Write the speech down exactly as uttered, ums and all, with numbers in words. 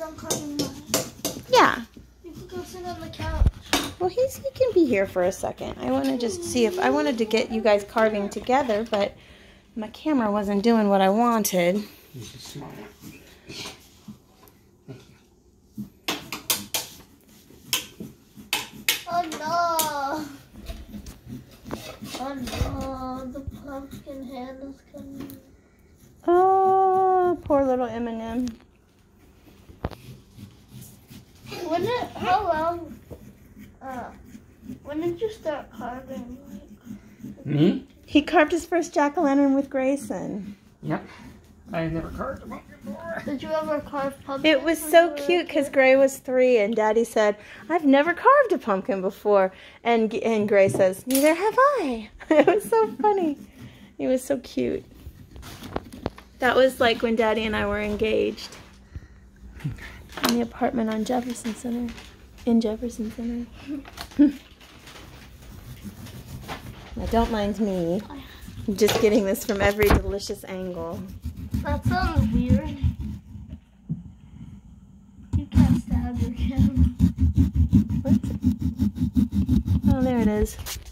done carving mine. Yeah. You can go sit on the couch. Well, he's he can be here for a second. I want to just see if I wanted to get you guys carving together, but my camera wasn't doing what I wanted. This is smart. Oh no! Oh no! The pumpkin head is coming. Oh, poor little Eminem. When did, how long, uh, when did you start carving? Me? He carved his first jack-o'-lantern with Grayson. Yep. I never carved a pumpkin before. Did you ever carve pumpkins? It was so cute because Gray was three and Daddy said, I've never carved a pumpkin before. And, and Gray says, neither have I. It was so funny. It was so cute. That was like when Daddy and I were engaged. In the apartment on Jefferson Center. In Jefferson Center. Now don't mind me. I'm just getting this from every delicious angle. That sounds weird. You can't stab your camera. What? Oh, there it is.